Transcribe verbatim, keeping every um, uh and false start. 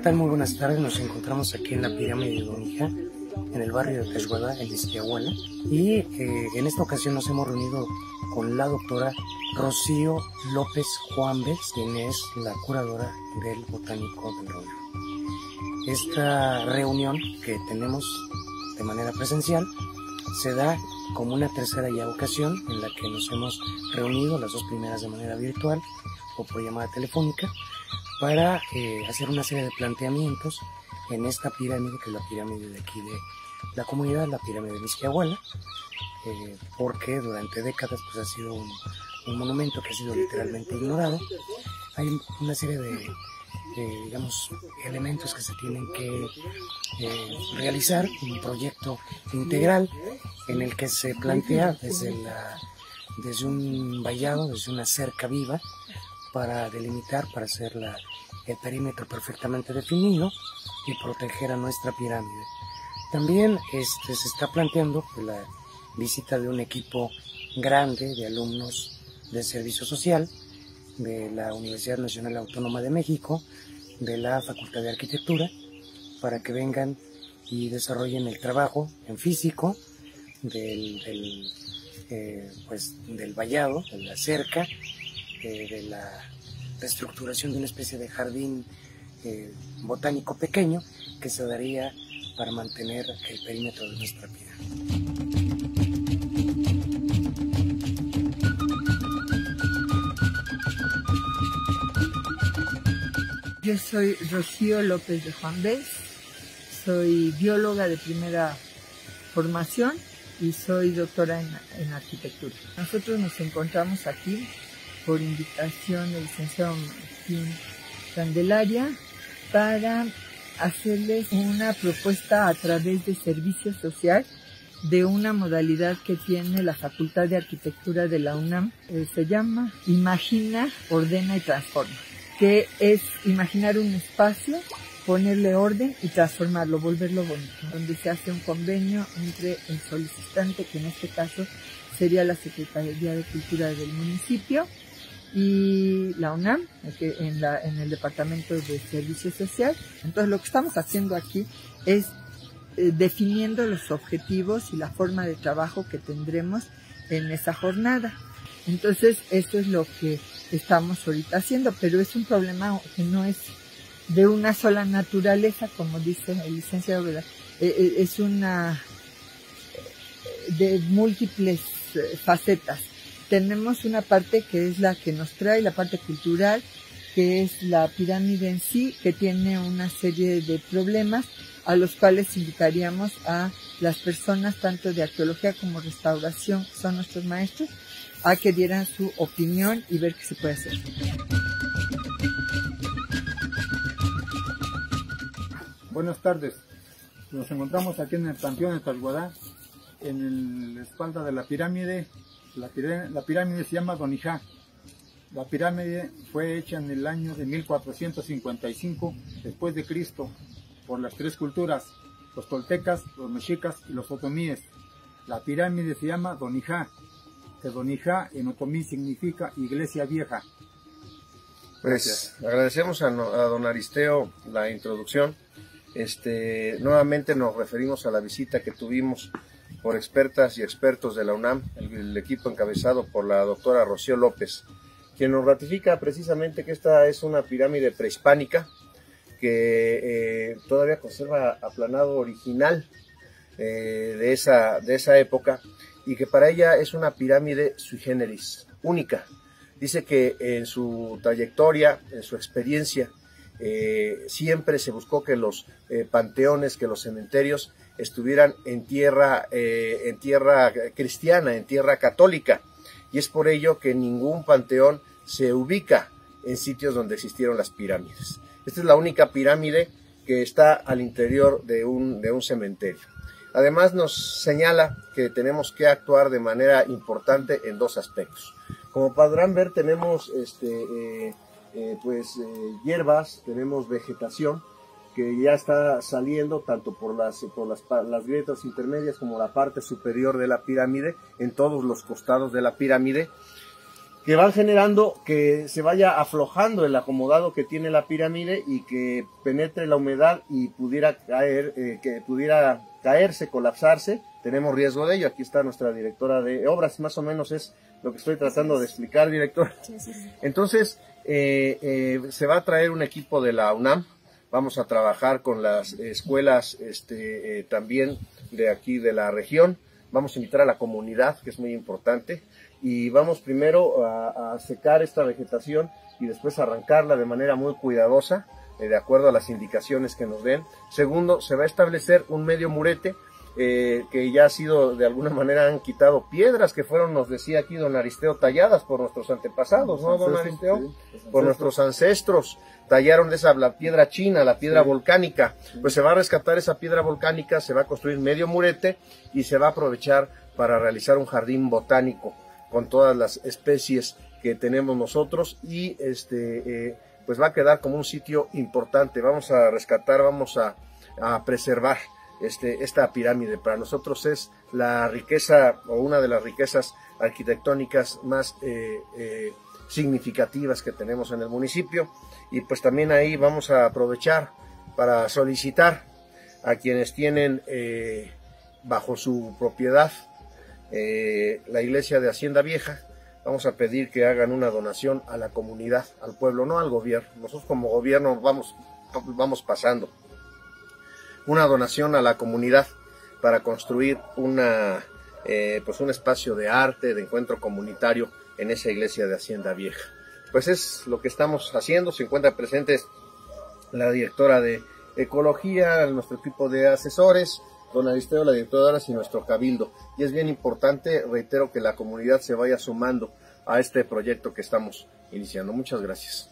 tal? Muy buenas tardes. Nos encontramos aquí en la pirámide de Donija, en el barrio de Texhuala, en Izquiahuala, y eh, en esta ocasión nos hemos reunido con la doctora Rocío López Juambes, quien es la curadora del Botánico del Royo. Esta reunión que tenemos de manera presencial se da como una tercera ya ocasión en la que nos hemos reunido, las dos primeras de manera virtual o por llamada telefónica, para eh, hacer una serie de planteamientos en esta pirámide, que es la pirámide de aquí de la comunidad, la pirámide de Izquiahuala, eh, porque durante décadas pues, ha sido un, un monumento que ha sido literalmente ignorado. Hay una serie de, de digamos, elementos que se tienen que eh, realizar, un proyecto integral en el que se plantea desde, la, desde un vallado, desde una cerca viva, para delimitar, para hacer la, el perímetro perfectamente definido y proteger a nuestra pirámide. También este, se está planteando la visita de un equipo grande de alumnos de servicio social de la Universidad Nacional Autónoma de México, de la Facultad de Arquitectura, para que vengan y desarrollen el trabajo en físico del, del, eh, pues, del vallado, de la cerca, eh, de la reestructuración de una especie de jardín eh, botánico pequeño que se daría para mantener el perímetro de nuestra pirámide. Yo soy Rocío López de Juambes, soy bióloga de primera formación y soy doctora en, en arquitectura. Nosotros nos encontramos aquí por invitación del licenciado Martín Candelaria para hacerles una propuesta a través de servicio social de una modalidad que tiene la Facultad de Arquitectura de la UNAM. Eh, se llama Imagina, Ordena y Transforma, que es imaginar un espacio, ponerle orden y transformarlo, volverlo bonito, donde se hace un convenio entre el solicitante, que en este caso sería la Secretaría de Cultura del municipio, y la UNAM, en, la, en el Departamento de Servicio Social. Entonces lo que estamos haciendo aquí es eh, definiendo los objetivos y la forma de trabajo que tendremos en esa jornada. Entonces eso es lo que estamos ahorita haciendo, pero es un problema que no es de una sola naturaleza, como dice el licenciado, ¿verdad? Eh, es una de múltiples eh, facetas. Tenemos una parte que es la que nos trae, la parte cultural, que es la pirámide en sí, que tiene una serie de problemas a los cuales invitaríamos a las personas, tanto de arqueología como restauración, que son nuestros maestros, a que dieran su opinión y ver qué se puede hacer. Buenas tardes. Nos encontramos aquí en el Panteón de Texhuala, en la espalda de la pirámide. La pirámide, la pirámide se llama Donija. La pirámide fue hecha en el año de mil cuatrocientos cincuenta y cinco después de Cristo por las tres culturas, los toltecas, los mexicas y los otomíes. La pirámide se llama Donija. Que Donija en otomí significa iglesia vieja. Pues gracias. Agradecemos a, a don Aristeo la introducción. Este, nuevamente nos referimos a la visita que tuvimos por expertas y expertos de la UNAM, el, el equipo encabezado por la doctora Rocío López, quien nos ratifica precisamente que esta es una pirámide prehispánica que eh, todavía conserva aplanado original eh, de, esa, de esa época, y que para ella es una pirámide sui generis, única. Dice que en su trayectoria, en su experiencia, eh, siempre se buscó que los eh, panteones, que los cementerios estuvieran en tierra, eh, en tierra cristiana, en tierra católica, y es por ello que ningún panteón se ubica en sitios donde existieron las pirámides. Esta es la única pirámide que está al interior de un, de un cementerio. Además nos señala que tenemos que actuar de manera importante en dos aspectos. Como podrán ver, tenemos este, eh, eh, pues, eh, hierbas, tenemos vegetación que ya está saliendo tanto por las, por las, las grietas intermedias como la parte superior de la pirámide, en todos los costados de la pirámide. que van generando que se vaya aflojando el acomodado que tiene la pirámide y que penetre la humedad y pudiera caer, eh, que pudiera caerse, colapsarse. Tenemos riesgo de ello. Aquí está nuestra directora de obras, más o menos es lo que estoy tratando de explicar, director. Sí, sí, sí. Entonces, eh, eh, se va a traer un equipo de la UNAM, vamos a trabajar con las escuelas este, eh, también de aquí de la región, vamos a invitar a la comunidad, que es muy importante, y vamos primero a, a secar esta vegetación y después arrancarla de manera muy cuidadosa, eh, de acuerdo a las indicaciones que nos den. Segundo, se va a establecer un medio murete, eh, que ya ha sido, de alguna manera han quitado piedras que fueron, nos decía aquí don Aristeo, talladas por nuestros antepasados, ¿no, don Aristeo? Sí, por nuestros ancestros, tallaron de esa la piedra china, la piedra sí. volcánica, pues se va a rescatar esa piedra volcánica, se va a construir medio murete y se va a aprovechar para realizar un jardín botánico con todas las especies que tenemos nosotros y este eh, pues va a quedar como un sitio importante. Vamos a rescatar, vamos a, a preservar este, esta pirámide. Para nosotros es la riqueza o una de las riquezas arquitectónicas más eh, eh, significativas que tenemos en el municipio, y pues también ahí vamos a aprovechar para solicitar a quienes tienen eh, bajo su propiedad eh, la iglesia de Hacienda Vieja. Vamos a pedir que hagan una donación a la comunidad, al pueblo, no al gobierno. Nosotros como gobierno vamos, vamos pasando. Una donación a la comunidad para construir una, eh, pues un espacio de arte, de encuentro comunitario en esa iglesia de Hacienda Vieja. Pues es lo que estamos haciendo. Se encuentra presentes la directora de Ecología, nuestro equipo de asesores, don Aristeo, la directora de Obras y nuestro cabildo. Y es bien importante, reitero, que la comunidad se vaya sumando a este proyecto que estamos iniciando. Muchas gracias.